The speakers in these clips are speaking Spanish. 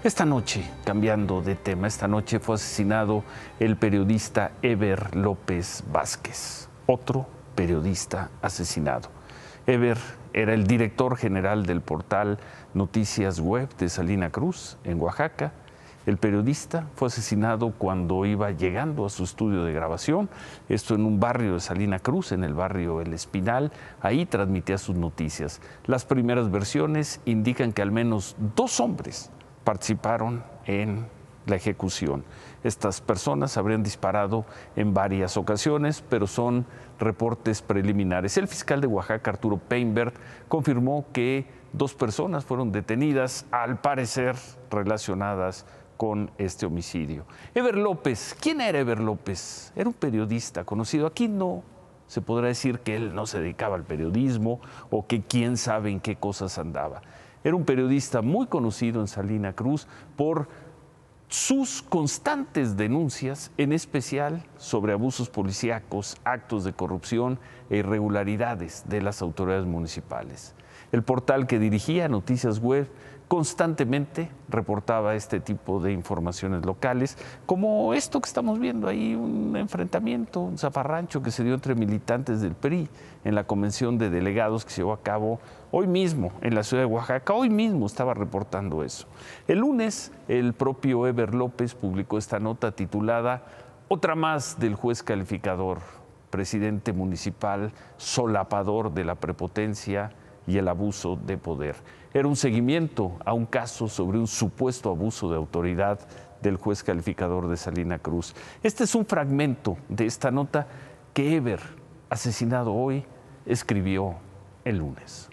Esta noche, cambiando de tema, esta noche fue asesinado el periodista Eber López Vázquez, otro periodista asesinado. Eber era el director general del portal Noticias Web de Salina Cruz, en Oaxaca. El periodista fue asesinado cuando iba llegando a su estudio de grabación, esto en un barrio de Salina Cruz, en el barrio El Espinal. Ahí transmitía sus noticias. Las primeras versiones indican que al menos 2 hombres participaron en la ejecución. Estas personas habrían disparado en varias ocasiones, pero son reportes preliminares. El fiscal de Oaxaca, Arturo Peinbert, confirmó que 2 personas fueron detenidas, al parecer relacionadas con este homicidio. Eber López, ¿quién era Eber López? Era un periodista conocido. Aquí no se podrá decir que él no se dedicaba al periodismo o que quién sabe en qué cosas andaba. Era un periodista muy conocido en Salina Cruz por sus constantes denuncias, en especial sobre abusos policíacos, actos de corrupción e irregularidades de las autoridades municipales. El portal que dirigía, Noticias Web, constantemente reportaba este tipo de informaciones locales, como esto que estamos viendo ahí, un enfrentamiento, un zafarrancho que se dio entre militantes del PRI en la convención de delegados que se llevó a cabo hoy mismo en la ciudad de Oaxaca. Hoy mismo estaba reportando eso. El lunes, el propio Eber López publicó esta nota titulada "Otra más del juez calificador, presidente municipal, solapador de la prepotencia y el abuso de poder". Era un seguimiento a un caso sobre un supuesto abuso de autoridad del juez calificador de Salina Cruz. Este es un fragmento de esta nota que Eber, asesinado hoy, escribió el lunes.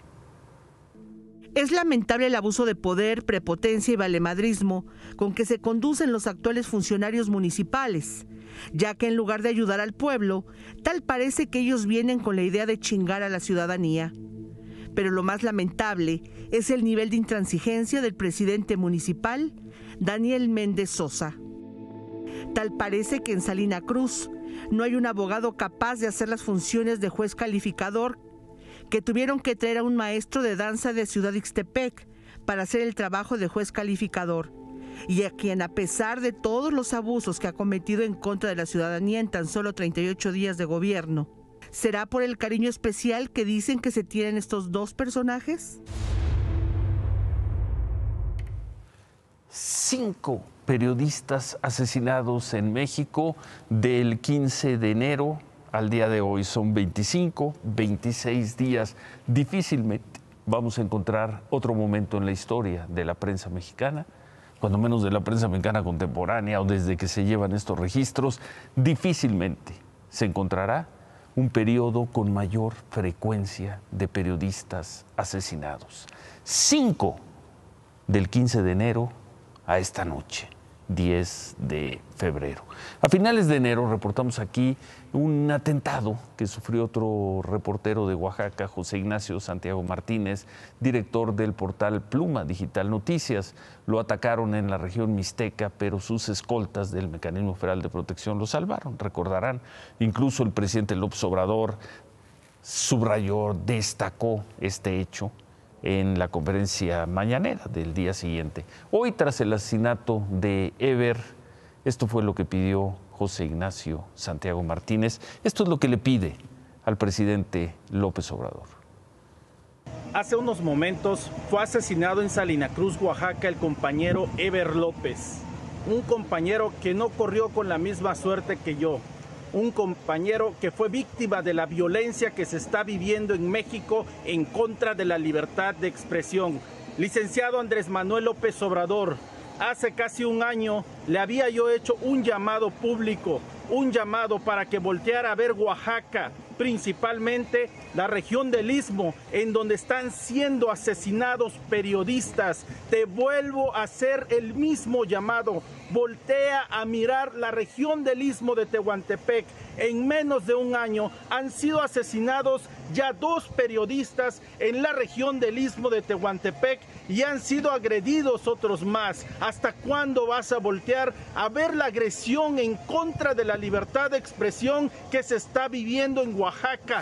Es lamentable el abuso de poder, prepotencia y valemadrismo con que se conducen los actuales funcionarios municipales, ya que en lugar de ayudar al pueblo, tal parece que ellos vienen con la idea de chingar a la ciudadanía. Pero lo más lamentable es el nivel de intransigencia del presidente municipal, Daniel Méndez Sosa. Tal parece que en Salina Cruz no hay un abogado capaz de hacer las funciones de juez calificador, que tuvieron que traer a un maestro de danza de Ciudad Ixtepec para hacer el trabajo de juez calificador, y a quien, a pesar de todos los abusos que ha cometido en contra de la ciudadanía en tan solo 38 días de gobierno, ¿será por el cariño especial que dicen que se tienen estos 2 personajes? 5 periodistas asesinados en México del 15 de enero al día de hoy. Son 25, 26 días. Difícilmente vamos a encontrar otro momento en la historia de la prensa mexicana, cuando menos de la prensa mexicana contemporánea o desde que se llevan estos registros, difícilmente se encontrará un periodo con mayor frecuencia de periodistas asesinados. 5 del 15 de enero a esta noche, 10 de febrero. A finales de enero reportamos aquí un atentado que sufrió otro reportero de Oaxaca, José Ignacio Santiago Martínez, director del portal Pluma Digital Noticias. Lo atacaron en la región mixteca, pero sus escoltas del Mecanismo Federal de Protección lo salvaron. Recordarán, incluso el presidente López Obrador subrayó, destacó este hecho en la conferencia mañanera del día siguiente. Hoy, tras el asesinato de Eber, esto fue lo que pidió José Ignacio Santiago Martínez. Esto es lo que le pide al presidente López Obrador. Hace unos momentos fue asesinado en Salina Cruz, Oaxaca, el compañero Eber López. Un compañero que no corrió con la misma suerte que yo. Un compañero que fue víctima de la violencia que se está viviendo en México en contra de la libertad de expresión. Licenciado Andrés Manuel López Obrador, hace casi un año le había yo hecho un llamado público, un llamado para que volteara a ver Oaxaca, principalmente la región del Istmo, en donde están siendo asesinados periodistas. Te vuelvo a hacer el mismo llamado. Voltea a mirar la región del Istmo de Tehuantepec. En menos de un año han sido asesinados ya 2 periodistas en la región del Istmo de Tehuantepec y han sido agredidos otros más. ¿Hasta cuándo vas a voltear a ver la agresión en contra de la libertad de expresión que se está viviendo en Oaxaca?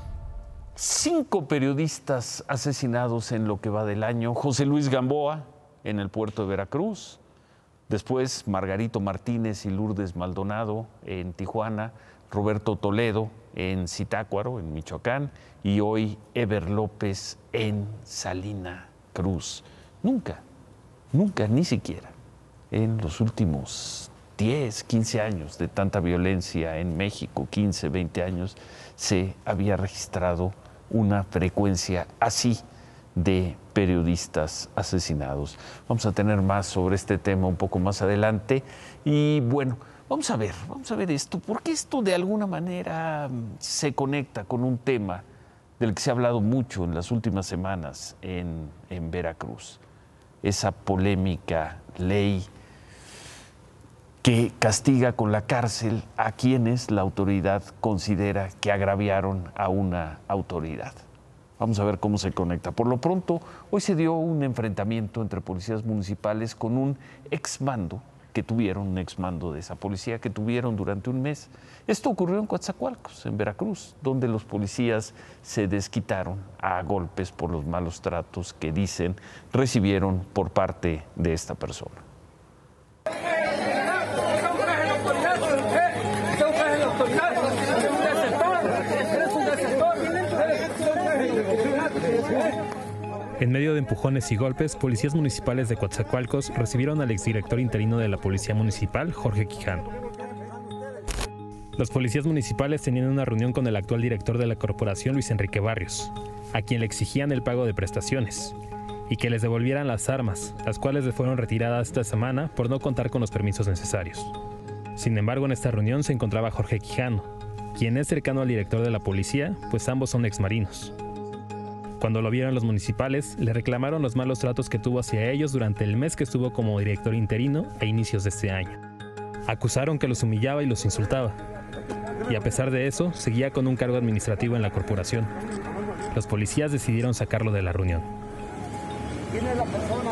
5 periodistas asesinados en lo que va del año. José Luis Gamboa, en el puerto de Veracruz. Después Margarito Martínez y Lourdes Maldonado en Tijuana, Roberto Toledo en Zitácuaro, en Michoacán, y hoy Eber López en Salina Cruz. Nunca, ni siquiera en los últimos 10, 15 años de tanta violencia en México, 15, 20 años, se había registrado una frecuencia así de periodistas asesinados. Vamos a tener más sobre este tema un poco más adelante y bueno, vamos a ver esto, porque esto de alguna manera se conecta con un tema del que se ha hablado mucho en las últimas semanas en Veracruz. Esa polémica ley que castiga con la cárcel a quienes la autoridad considera que agraviaron a una autoridad. Vamos a ver cómo se conecta. Por lo pronto, hoy se dio un enfrentamiento entre policías municipales con un exmando de esa policía que tuvieron durante un mes. Esto ocurrió en Coatzacoalcos, en Veracruz, donde los policías se desquitaron a golpes por los malos tratos que dicen recibieron por parte de esta persona. En medio de empujones y golpes, policías municipales de Coatzacoalcos recibieron al exdirector interino de la Policía Municipal, Jorge Quijano. Los policías municipales tenían una reunión con el actual director de la corporación, Luis Enrique Barrios, a quien le exigían el pago de prestaciones y que les devolvieran las armas, las cuales les fueron retiradas esta semana por no contar con los permisos necesarios. Sin embargo, en esta reunión se encontraba Jorge Quijano, quien es cercano al director de la policía, pues ambos son exmarinos. Cuando lo vieron los municipales, le reclamaron los malos tratos que tuvo hacia ellos durante el mes que estuvo como director interino a inicios de este año. Acusaron que los humillaba y los insultaba. Y a pesar de eso, seguía con un cargo administrativo en la corporación. Los policías decidieron sacarlo de la reunión. ¿Quién es la persona?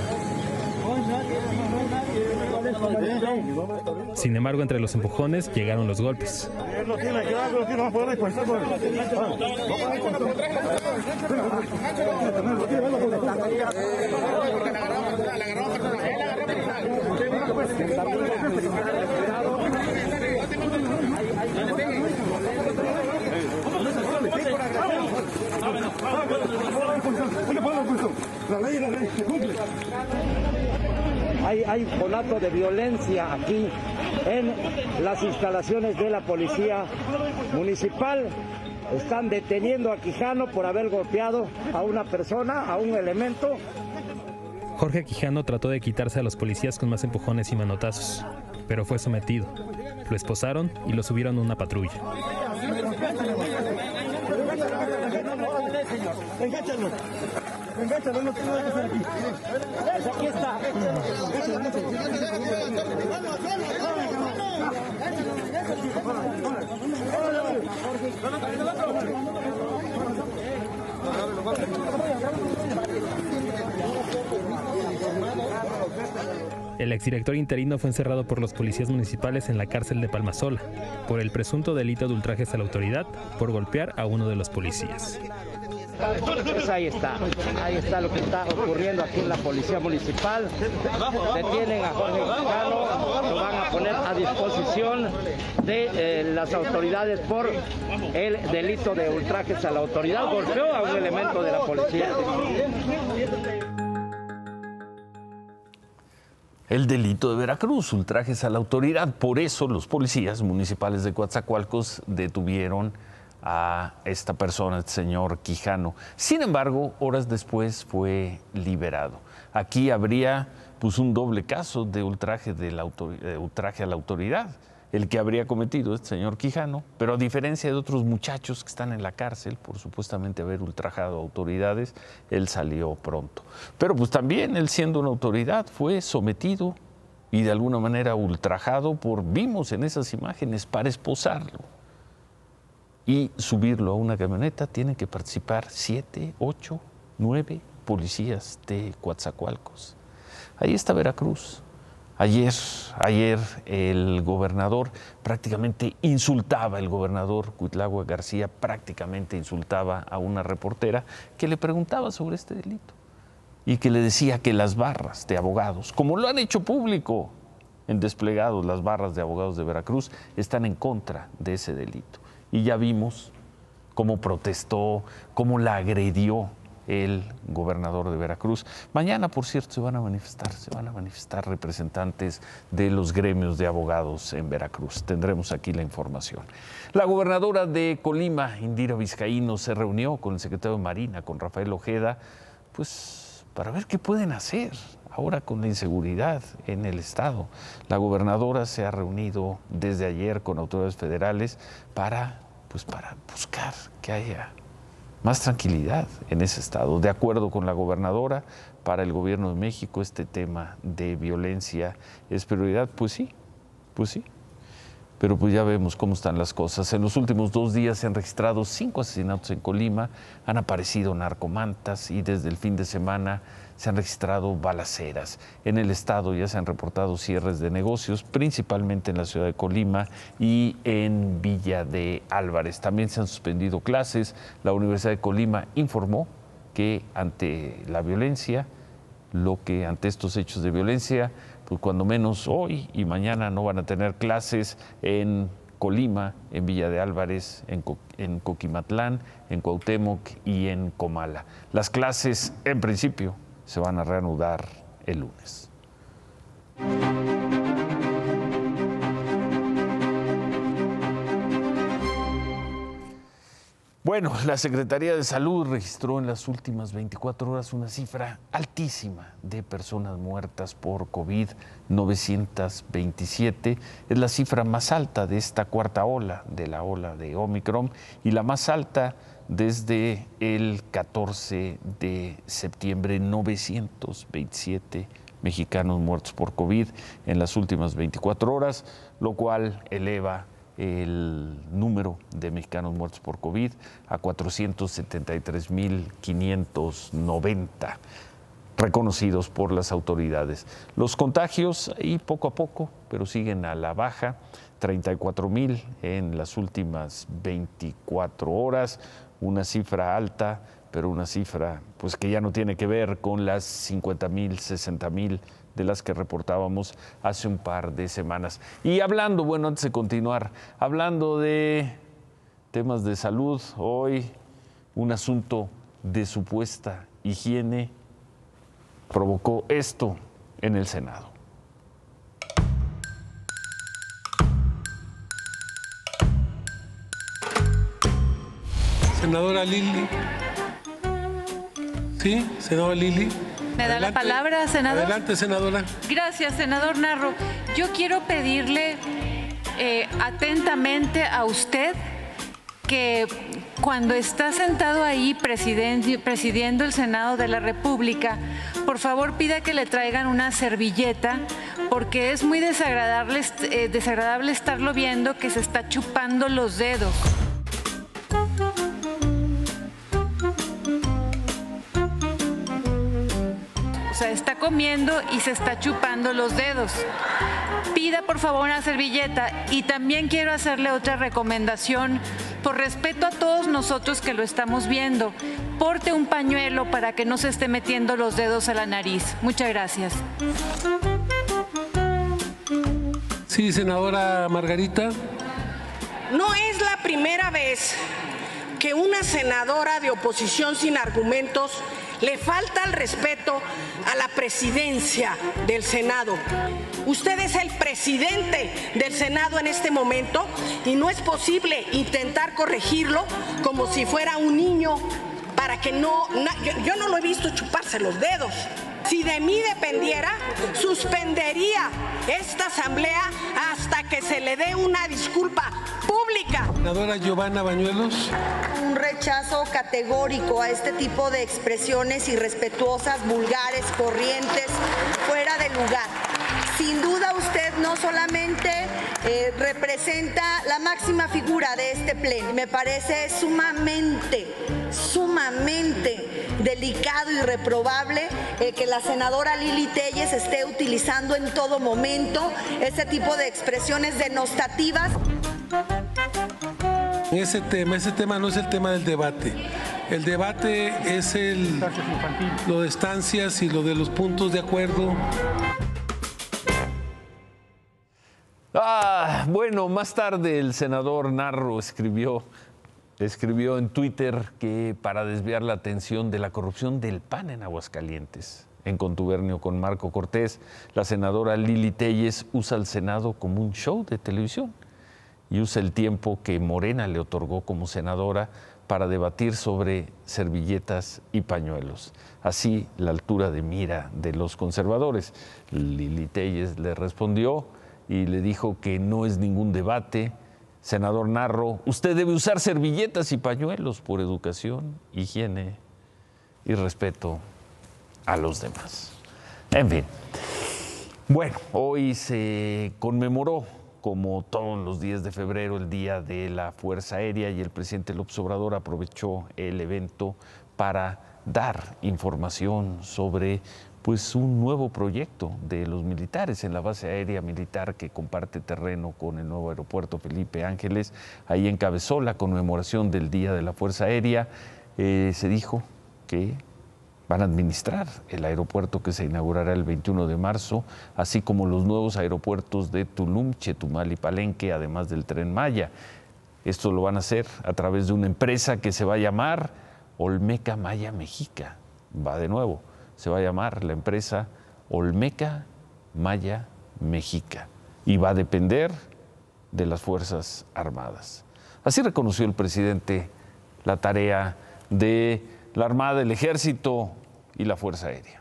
Sin embargo, entre los empujones llegaron los golpes. Hay conato de violencia aquí en las instalaciones de la policía municipal. Están deteniendo a Quijano por haber golpeado a una persona, a un elemento. Jorge Quijano trató de quitarse a los policías con más empujones y manotazos, pero fue sometido. Lo esposaron y lo subieron a una patrulla. Engáchalo, no tiene nada que hacer aquí. Aquí está. El exdirector interino fue encerrado por los policías municipales en la cárcel de Palmasola por el presunto delito de ultrajes a la autoridad por golpear a uno de los policías. Pues ahí está lo que está ocurriendo aquí en la policía municipal. Detienen a Jorge Quijano, lo van a poner a disposición de las autoridades por el delito de ultrajes a la autoridad. Golpeó a un elemento de la policía. El delito de Veracruz, ultrajes a la autoridad. Por eso los policías municipales de Coatzacoalcos detuvieron a esta persona, este señor Quijano. Sin embargo, horas después fue liberado. Aquí habría pues un doble caso de ultraje a la autoridad, el que habría cometido este señor Quijano, pero a diferencia de otros muchachos que están en la cárcel por supuestamente haber ultrajado a autoridades, él salió pronto. Pero pues también él, siendo una autoridad, fue sometido y de alguna manera ultrajado vimos en esas imágenes, para esposarlo y subirlo a una camioneta. Tienen que participar 7, 8, 9 policías de Coatzacoalcos. Ahí está Veracruz. Ayer el gobernador prácticamente insultaba, el gobernador Cuitláhuac García prácticamente insultaba a una reportera que le preguntaba sobre este delito. y que le decía que las barras de abogados, como lo han hecho público en desplegados, las barras de abogados de Veracruz, están en contra de ese delito. Y ya vimos cómo protestó, cómo la agredió el gobernador de Veracruz. Mañana, por cierto, se van a manifestar representantes de los gremios de abogados en Veracruz. Tendremos aquí la información. La gobernadora de Colima, Indira Vizcaíno, se reunió con el secretario de Marina, con Rafael Ojeda, pues para ver qué pueden hacer ahora con la inseguridad en el estado. La gobernadora se ha reunido desde ayer con autoridades federales para buscar que haya más tranquilidad en ese estado. De acuerdo con la gobernadora, para el gobierno de México este tema de violencia es prioridad. Pues sí, pero pues ya vemos cómo están las cosas. En los últimos 2 días se han registrado 5 asesinatos en Colima, han aparecido narcomantas y desde el fin de semana se han registrado balaceras. En el estado ya se han reportado cierres de negocios, principalmente en la ciudad de Colima y en Villa de Álvarez. También se han suspendido clases. La Universidad de Colima informó que ante la violencia, ante estos hechos de violencia, pues cuando menos hoy y mañana no van a tener clases en Colima, en Villa de Álvarez, en Coquimatlán, en Cuauhtémoc y en Comala. Las clases, en principio, se van a reanudar el lunes. Bueno, la Secretaría de Salud registró en las últimas 24 horas una cifra altísima de personas muertas por COVID, 927. Es la cifra más alta de esta cuarta ola, de la ola de Omicron, y la más alta desde el 14 de septiembre, 927 mexicanos muertos por COVID en las últimas 24 horas, lo cual eleva el número de mexicanos muertos por COVID a 473,590 reconocidos por las autoridades. Los contagios, y poco a poco, pero siguen a la baja, 34,000 en las últimas 24 horas, una cifra alta, pero una cifra pues que ya no tiene que ver con las 50,000, 60,000 de las que reportábamos hace un par de semanas. Y hablando, bueno, antes de continuar, hablando de temas de salud, hoy un asunto de supuesta higiene provocó esto en el Senado. Senadora Lili. Sí, senadora Lili. ¿Me da la palabra, senador? Adelante, senadora. Gracias, senador Narro. Yo quiero pedirle atentamente a usted que cuando está sentado ahí presidiendo el Senado de la República, por favor pida que le traigan una servilleta, porque es muy desagradable estarlo viendo que se está chupando los dedos. O sea, está comiendo y se está chupando los dedos. Pida por favor una servilleta. Y también quiero hacerle otra recomendación, por respeto a todos nosotros que lo estamos viendo. Porte un pañuelo para que no se esté metiendo los dedos a la nariz. Muchas gracias. Sí, senadora Margarita. No es la primera vez que una senadora de oposición sin argumentos le falta el respeto a la presidencia del Senado. Usted es el presidente del Senado en este momento y no es posible intentar corregirlo como si fuera un niño para que yo no lo he visto chuparse los dedos. Si de mí dependiera, suspendería esta asamblea hasta que se le dé una disculpa pública. Senadora Giovanna Bañuelos. Un rechazo categórico a este tipo de expresiones irrespetuosas, vulgares, corrientes, fuera de lugar. Sin duda usted no solamente representa la máxima figura de este pleno, me parece sumamente delicado y reprobable que la senadora Lili Téllez esté utilizando en todo momento este tipo de expresiones denostativas. ese tema no es el tema del debate. El debate es lo de estancias y lo de los puntos de acuerdo. Bueno, más tarde el senador Narro escribió en Twitter que para desviar la atención de la corrupción del PAN en Aguascalientes, en contubernio con Marco Cortés, la senadora Lili Téllez usa al Senado como un show de televisión y usa el tiempo que Morena le otorgó como senadora para debatir sobre servilletas y pañuelos. Así, la altura de mira de los conservadores. Lili Téllez le respondió y le dijo que no es ningún debate. Senador Narro, usted debe usar servilletas y pañuelos por educación, higiene y respeto a los demás. En fin. Bueno, hoy se conmemoró, como todos los días de febrero, el Día de la Fuerza Aérea, y el presidente López Obrador aprovechó el evento para dar información sobre un nuevo proyecto de los militares en la base aérea militar que comparte terreno con el nuevo aeropuerto Felipe Ángeles. Ahí encabezó la conmemoración del Día de la Fuerza Aérea. Se dijo que van a administrar el aeropuerto que se inaugurará el 21 de marzo, así como los nuevos aeropuertos de Tulum, Chetumal y Palenque, además del Tren Maya. Esto lo van a hacer a través de una empresa que se va a llamar Olmeca Maya Mexica. Va de nuevo, se va a llamar la empresa Olmeca Maya Mexica y va a depender de las Fuerzas Armadas. Así reconoció el presidente la tarea de la Armada, el Ejército y la Fuerza Aérea.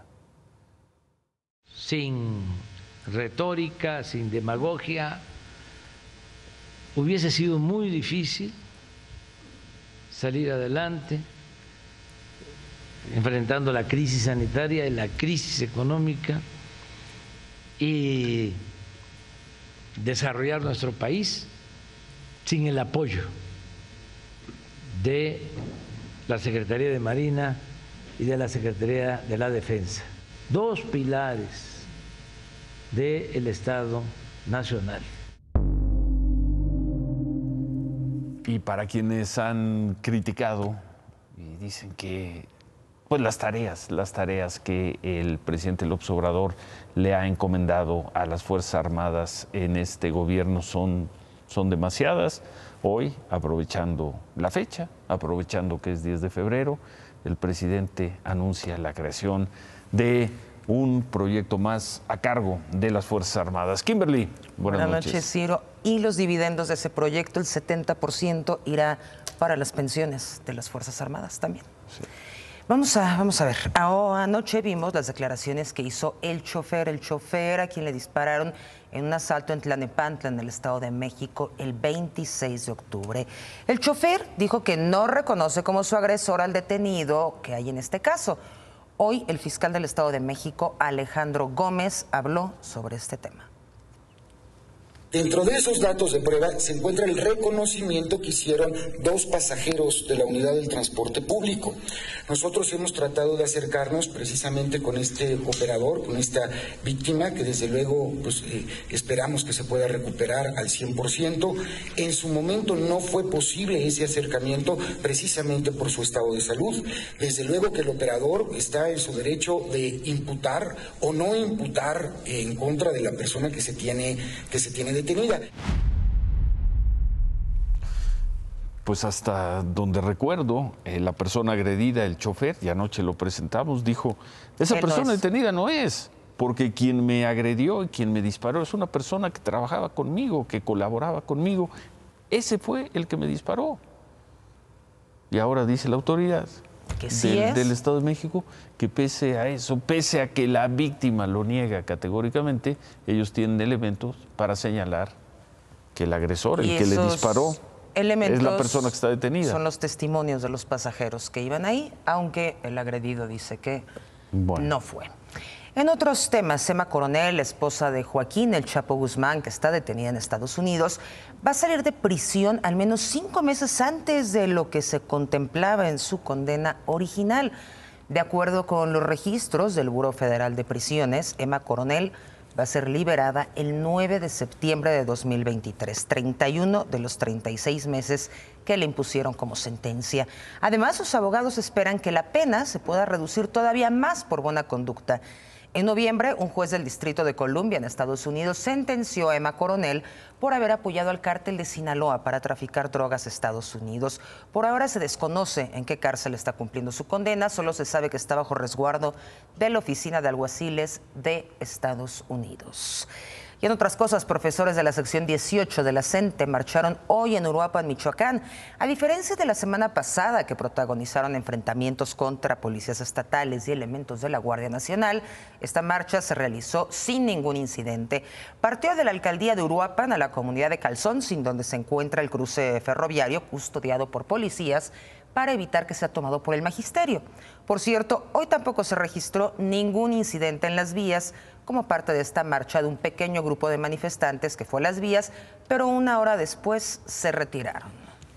Sin retórica, sin demagogia, hubiese sido muy difícil salir adelante enfrentando la crisis sanitaria y la crisis económica y desarrollar nuestro país sin el apoyo de la Secretaría de Marina y de la Secretaría de la Defensa, dos pilares del Estado Nacional. Y para quienes han criticado y dicen que las tareas que el presidente López Obrador le ha encomendado a las Fuerzas Armadas en este gobierno son demasiadas. Hoy, aprovechando la fecha, aprovechando que es 10 de febrero, el presidente anuncia la creación de un proyecto más a cargo de las Fuerzas Armadas. Kimberly, buenas noches, Ciro. Y los dividendos de ese proyecto, el 70% irá para las pensiones de las Fuerzas Armadas también. Sí. Vamos a ver. Anoche vimos las declaraciones que hizo el chofer a quien le dispararon en un asalto en Tlalnepantla, en el Estado de México, el 26 de octubre. El chofer dijo que no reconoce como su agresor al detenido que hay en este caso. Hoy el fiscal del Estado de México, Alejandro Gómez, habló sobre este tema. Dentro de esos datos de prueba se encuentra el reconocimiento que hicieron dos pasajeros de la unidad del transporte público. Nosotros hemos tratado de acercarnos precisamente con este operador, con esta víctima, que desde luego esperamos que se pueda recuperar al 100%. En su momento no fue posible ese acercamiento precisamente por su estado de salud. Desde luego que el operador está en su derecho de imputar o no imputar en contra de la persona que se tiene detenida. Pues hasta donde recuerdo, la persona agredida, el chofer, y anoche lo presentamos, dijo, esa persona detenida no es, porque quien me agredió y quien me disparó es una persona que trabajaba conmigo, que colaboraba conmigo. Ese fue el que me disparó. Y ahora dice la autoridad del Estado de México que pese a eso, pese a que la víctima lo niega categóricamente, ellos tienen elementos para señalar que el agresor, el que le disparó, es la persona que está detenida. Son los testimonios de los pasajeros que iban ahí, aunque el agredido dice que no fue. En otros temas, Emma Coronel, esposa de Joaquín El Chapo Guzmán, que está detenida en Estados Unidos, va a salir de prisión al menos 5 meses antes de lo que se contemplaba en su condena original. De acuerdo con los registros del Buró Federal de Prisiones, Emma Coronel va a ser liberada el 9 de septiembre de 2023, 31 de los 36 meses que le impusieron como sentencia. Además, sus abogados esperan que la pena se pueda reducir todavía más por buena conducta. En noviembre, un juez del Distrito de Columbia, en Estados Unidos, sentenció a Emma Coronel por haber apoyado al cártel de Sinaloa para traficar drogas a Estados Unidos. Por ahora se desconoce en qué cárcel está cumpliendo su condena, solo se sabe que está bajo resguardo de la Oficina de Alguaciles de Estados Unidos. Y en otras cosas, profesores de la sección 18 de la CENTE marcharon hoy en Uruapan, Michoacán. A diferencia de la semana pasada, que protagonizaron enfrentamientos contra policías estatales y elementos de la Guardia Nacional, esta marcha se realizó sin ningún incidente. Partió de la alcaldía de Uruapan a la comunidad de Calzoncin, donde se encuentra el cruce ferroviario custodiado por policías para evitar que sea tomado por el magisterio. Por cierto, hoy tampoco se registró ningún incidente en las vías, como parte de esta marcha de un pequeño grupo de manifestantes que fue a las vías, pero una hora después se retiraron.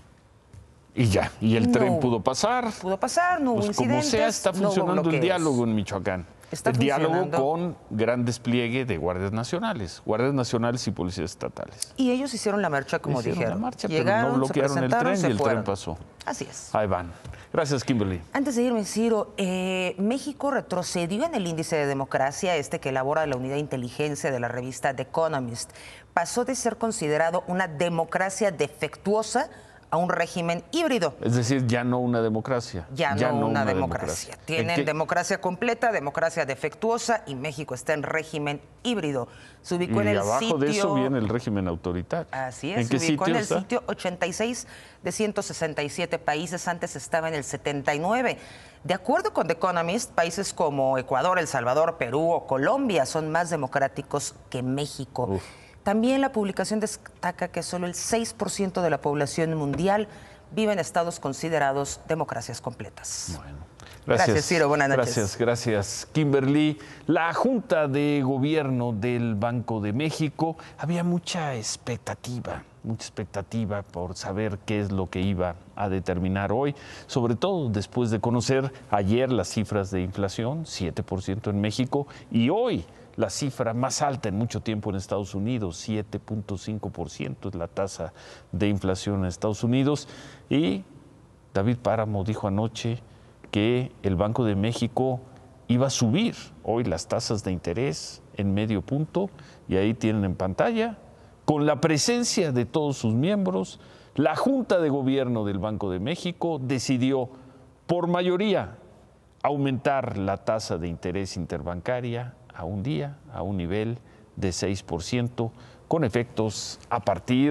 Y ya, y el tren pudo pasar. Pudo pasar, no hubo incidentes. Como sea, está funcionando el diálogo en Michoacán. El diálogo con gran despliegue de guardias nacionales y policías estatales. Y ellos hicieron la marcha, como dijeron. La marcha, llegaron, pero no bloquearon el tren y el tren pasó. Así es. Ahí van. Gracias, Kimberly. Antes de irme, Ciro, México retrocedió en el índice de democracia, que elabora la unidad de inteligencia de la revista The Economist. Pasó de ser considerado una democracia defectuosa a un régimen híbrido. Es decir, ya no una democracia. Ya no una democracia. Tienen democracia completa, democracia defectuosa, y México está en régimen híbrido. Se ubicó en el sitio... abajo de eso viene el régimen autoritario. Así es, se ubicó en el sitio 86 de 167 países, antes estaba en el 79. De acuerdo con The Economist, países como Ecuador, El Salvador, Perú o Colombia son más democráticos que México. Uf. También la publicación destaca que solo el 6% de la población mundial vive en estados considerados democracias completas. Bueno, gracias, Ciro. Buenas noches. Gracias, Kimberly. La Junta de Gobierno del Banco de México, había mucha expectativa por saber qué es lo que iba a determinar hoy, sobre todo después de conocer ayer las cifras de inflación, 7% en México, y hoy la cifra más alta en mucho tiempo en Estados Unidos, 7.5% es la tasa de inflación en Estados Unidos. Y David Páramo dijo anoche que el Banco de México iba a subir hoy las tasas de interés en medio punto, y ahí tienen en pantalla, con la presencia de todos sus miembros, la Junta de Gobierno del Banco de México decidió por mayoría aumentar la tasa de interés interbancaria a un día, a un nivel de 6%, con efectos a partir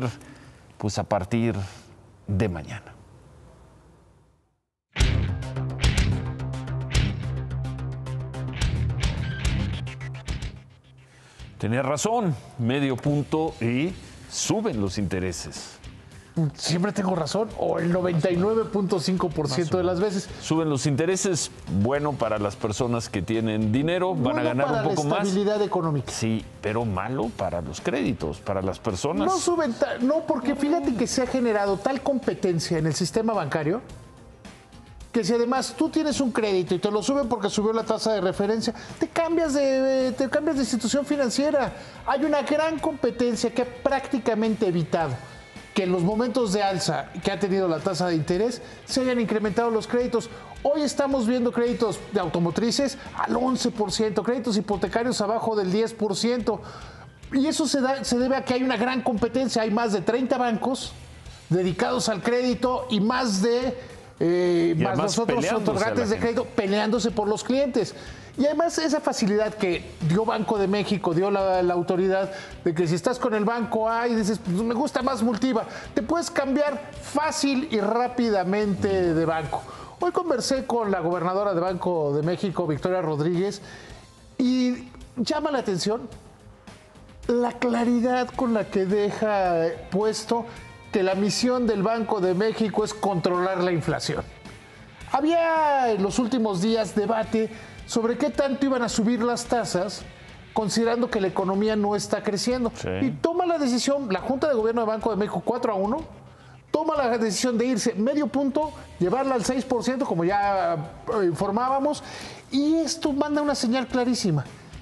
de mañana. Tenía razón, medio punto y suben los intereses. Siempre tengo razón, o el 99.5% de las veces. Suben los intereses, bueno para las personas que tienen dinero, van a ganar un poco más. Para la estabilidad económica. Sí, pero malo para los créditos, para las personas. No suben, no, porque fíjate que se ha generado tal competencia en el sistema bancario que si además tú tienes un crédito y te lo suben porque subió la tasa de referencia, te cambias de institución financiera. Hay una gran competencia que ha prácticamente evitado que en los momentos de alza que ha tenido la tasa de interés se hayan incrementado los créditos. Hoy estamos viendo créditos de automotrices al 11%, créditos hipotecarios abajo del 10%. Y eso se debe a que hay una gran competencia. Hay más de 30 bancos dedicados al crédito y más los otros otorgantes de crédito peleándose por los clientes. Y además esa facilidad que dio Banco de México, dio la autoridad, de que si estás con el banco A y dices, pues me gusta más Multiva, te puedes cambiar fácil y rápidamente de banco. Hoy conversé con la gobernadora de Banco de México, Victoria Rodríguez, y llama la atención la claridad con la que deja puesto que la misión del Banco de México es controlar la inflación. Había en los últimos días debate sobre qué tanto iban a subir las tasas, considerando que la economía no está creciendo. Sí. Y toma la decisión, la Junta de Gobierno de Banco de México 4-1, toma la decisión de irse medio punto, llevarla al 6%, como ya informábamos, y esto manda una señal clarísima.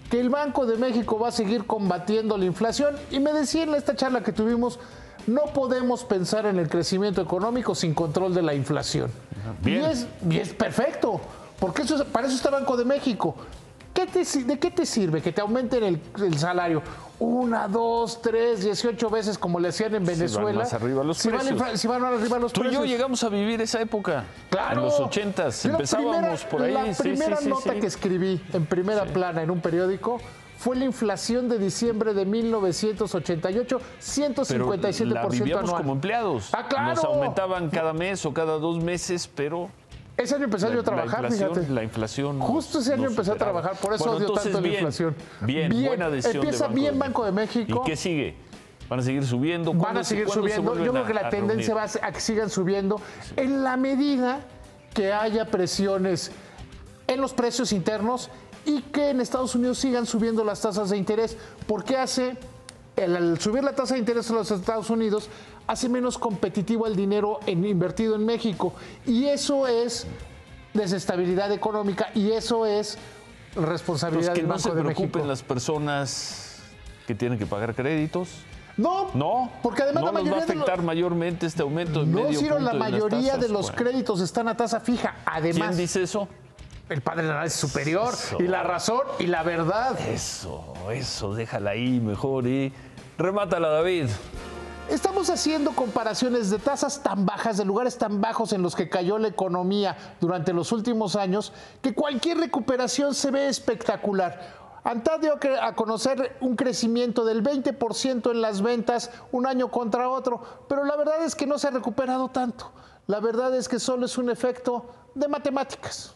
que el Banco de México va a seguir combatiendo la inflación. Y me decía en esta charla que tuvimos, no podemos pensar en el crecimiento económico sin control de la inflación. Y es perfecto, porque para eso está el Banco de México. ¿De qué te sirve que te aumenten el salario 1, 2, 3, 18 veces como le hacían en Venezuela? Si van más arriba los precios. Si van arriba los precios. Tú y yo llegamos a vivir esa época. Claro. En los 80s. Empezábamos por ahí. La primera nota que escribí en primera plana en un periódico fue la inflación de diciembre de 1988, 157% pero la vivíamos anual. Como empleados. ¡Ah, claro! Nos aumentaban cada mes o cada 2 meses, pero... Ese año empecé yo a trabajar, fíjate. La inflación. Justo ese año empecé a trabajar, por eso odio tanto la inflación. Bien, buena decisión. Empieza bien Banco de México. ¿Y qué sigue? ¿Van a seguir subiendo? Van a seguir subiendo. Yo creo que la tendencia va a que sigan subiendo en la medida que haya presiones en los precios internos y que en Estados Unidos sigan subiendo las tasas de interés. Porque al subir la tasa de interés en los Estados Unidos, hace menos competitivo el dinero invertido en México. Y eso es desestabilidad económica y eso es responsabilidad del Banco de México. Que no se preocupen las personas que tienen que pagar créditos. No, porque además no nos va a afectar mayormente este aumento de medio punto. La mayoría de los créditos están a tasa fija. Además, ¿quién dice eso? El padre del análisis superior. Eso. Y la razón y la verdad. Eso, déjala ahí mejor y remátala, David. Estamos haciendo comparaciones de tasas tan bajas, de lugares tan bajos en los que cayó la economía durante los últimos años, que cualquier recuperación se ve espectacular. ANTAD dio a conocer un crecimiento del 20% en las ventas un año contra otro, pero la verdad es que no se ha recuperado tanto. La verdad es que solo es un efecto de matemáticas.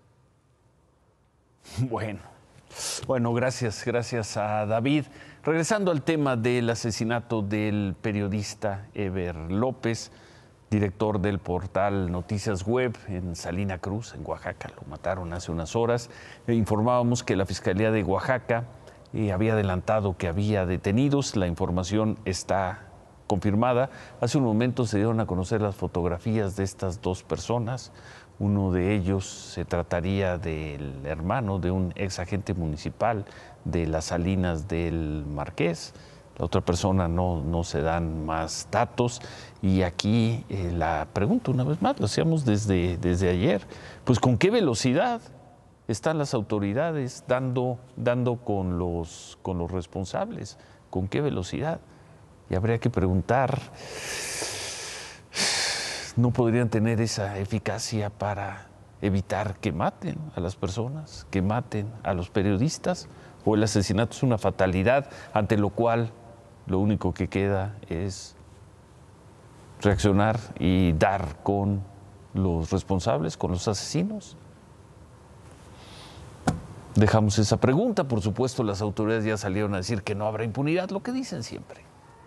Bueno, gracias a David. Regresando al tema del asesinato del periodista Eber López, director del portal Noticias Web en Salina Cruz, en Oaxaca. Lo mataron hace unas horas. Informábamos que la Fiscalía de Oaxaca había adelantado que había detenidos. La información está confirmada. Hace un momento se dieron a conocer las fotografías de estas 2 personas. Uno de ellos se trataría del hermano de un ex agente municipal de las Salinas del Marqués. La otra persona no se dan más datos. Y aquí la pregunta una vez más, lo hacíamos desde ayer, pues ¿con qué velocidad están las autoridades dando con los responsables? ¿Con qué velocidad? Y habría que preguntar, ¿no podrían tener esa eficacia para evitar que maten a las personas, que maten a los periodistas? ¿O el asesinato es una fatalidad ante lo cual lo único que queda es reaccionar y dar con los responsables, con los asesinos? Dejamos esa pregunta. Por supuesto, las autoridades ya salieron a decir que no habrá impunidad, lo que dicen siempre.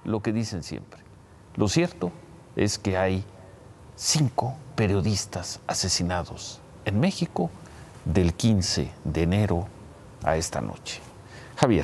Lo cierto es que hay 5 periodistas asesinados en México del 15 de enero a esta noche. Javier.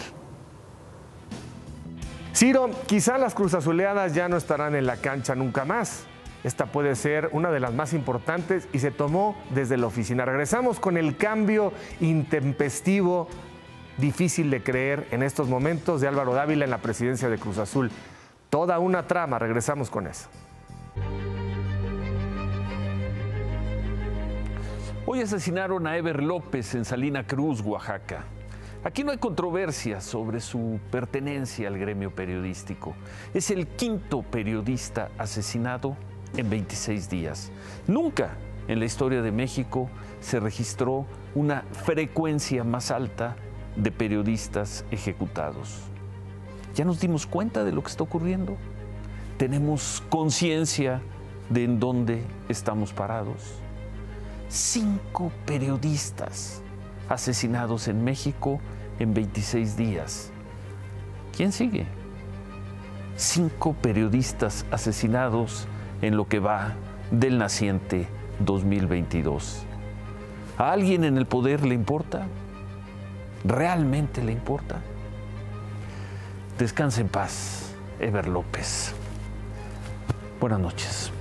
Ciro, quizá las cruzazuleadas ya no estarán en la cancha nunca más. Esta puede ser una de las más importantes y se tomó desde la oficina. Regresamos con el cambio intempestivo, difícil de creer en estos momentos, de Álvaro Dávila en la presidencia de Cruz Azul. Toda una trama, regresamos con eso. Hoy asesinaron a Eber López en Salina Cruz, Oaxaca. Aquí no hay controversia sobre su pertenencia al gremio periodístico. Es el 5º periodista asesinado en 26 días. Nunca en la historia de México se registró una frecuencia más alta de periodistas ejecutados. ¿Ya nos dimos cuenta de lo que está ocurriendo? ¿Tenemos conciencia de en dónde estamos parados? 5 periodistas asesinados en México en 26 días. ¿Quién sigue? 5 periodistas asesinados en lo que va del naciente 2022. ¿A alguien en el poder le importa? ¿Realmente le importa? Descanse en paz, Eber López. Buenas noches.